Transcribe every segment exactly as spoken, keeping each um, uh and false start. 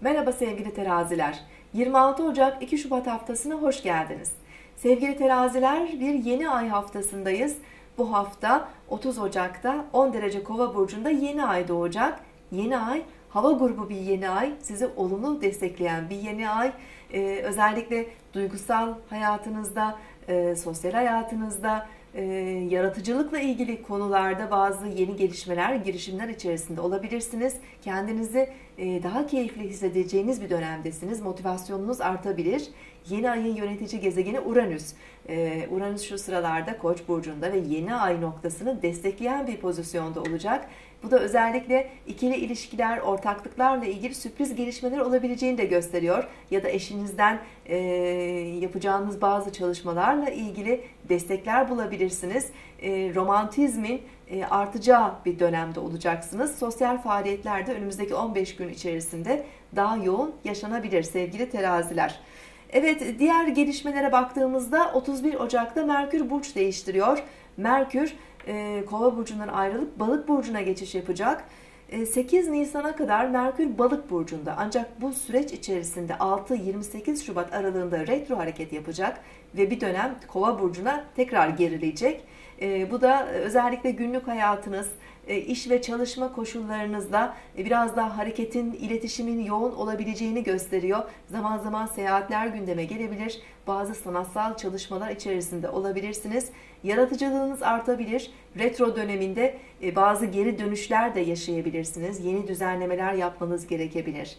Merhaba sevgili teraziler. yirmi altı Ocak iki Şubat haftasına hoş geldiniz. Sevgili teraziler, bir yeni ay haftasındayız. Bu hafta otuz Ocak'ta on derece Kova burcunda yeni ay doğacak. Yeni ay hava grubu bir yeni ay, sizi olumlu destekleyen bir yeni ay. Ee, özellikle duygusal hayatınızda, e, sosyal hayatınızda, e, yaratıcılıkla ilgili konularda bazı yeni gelişmeler, girişimler içerisinde olabilirsiniz. Kendinizi e, daha keyifli hissedeceğiniz bir dönemdesiniz. Motivasyonunuz artabilir. Yeni ayın yönetici gezegeni Uranüs. Ee, Uranüs şu sıralarda Koç burcunda ve yeni ay noktasını destekleyen bir pozisyonda olacak. Bu da özellikle ikili ilişkiler, ortaklıklarla ilgili sürpriz gelişmeler olabileceğini de gösteriyor. Ya da eşinizden e, yapacağınız bazı çalışmalarla ilgili destekler bulabilirsiniz. E, romantizmin e, artacağı bir dönemde olacaksınız. Sosyal faaliyetlerde önümüzdeki on beş gün içerisinde daha yoğun yaşanabilir sevgili teraziler. Evet, diğer gelişmelere baktığımızda otuz bir Ocak'ta Merkür burç değiştiriyor. Merkür e, Kova burcundan ayrılıp Balık burcuna geçiş yapacak. E, sekiz Nisan'a kadar Merkür Balık burcunda. Ancak bu süreç içerisinde altı yirmi sekiz Şubat aralığında retro hareket yapacak ve bir dönem Kova burcuna tekrar gerileyecek. E, bu da özellikle günlük hayatınız, iş ve çalışma koşullarınızda biraz daha hareketin, iletişimin yoğun olabileceğini gösteriyor. Zaman zaman seyahatler gündeme gelebilir. Bazı sanatsal çalışmalar içerisinde olabilirsiniz. Yaratıcılığınız artabilir. Retro döneminde bazı geri dönüşler de yaşayabilirsiniz. Yeni düzenlemeler yapmanız gerekebilir.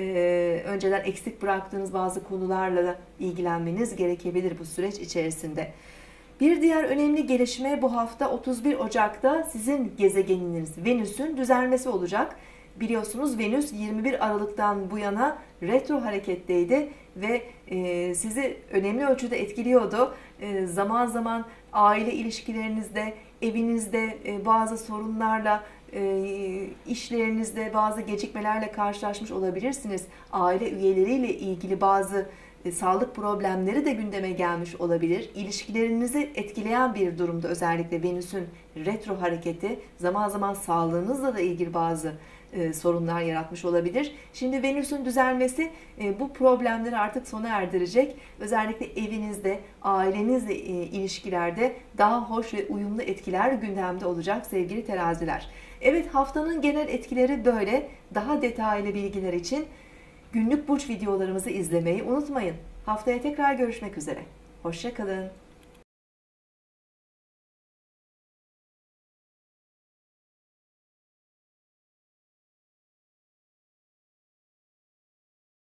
Ee, önceden eksik bıraktığınız bazı konularla da ilgilenmeniz gerekebilir bu süreç içerisinde. Bir diğer önemli gelişme bu hafta otuz bir Ocak'ta sizin gezegeniniz Venüs'ün düzelmesi olacak. Biliyorsunuz Venüs yirmi bir Aralık'tan bu yana retro hareketteydi ve e, sizi önemli ölçüde etkiliyordu. E, zaman zaman aile ilişkilerinizde, evinizde e, bazı sorunlarla, e, işlerinizde bazı gecikmelerle karşılaşmış olabilirsiniz. Aile üyeleriyle ilgili bazı E, sağlık problemleri de gündeme gelmiş olabilir. İlişkilerinizi etkileyen bir durumda özellikle Venüs'ün retro hareketi zaman zaman sağlığınızla da ilgili bazı e, sorunlar yaratmış olabilir. Şimdi Venüs'ün düzelmesi e, bu problemleri artık sona erdirecek. Özellikle evinizde, ailenizle e, ilişkilerde daha hoş ve uyumlu etkiler gündemde olacak sevgili teraziler. Evet, haftanın genel etkileri böyle. Daha detaylı bilgiler için günlük burç videolarımızı izlemeyi unutmayın. Haftaya tekrar görüşmek üzere. Hoşça kalın.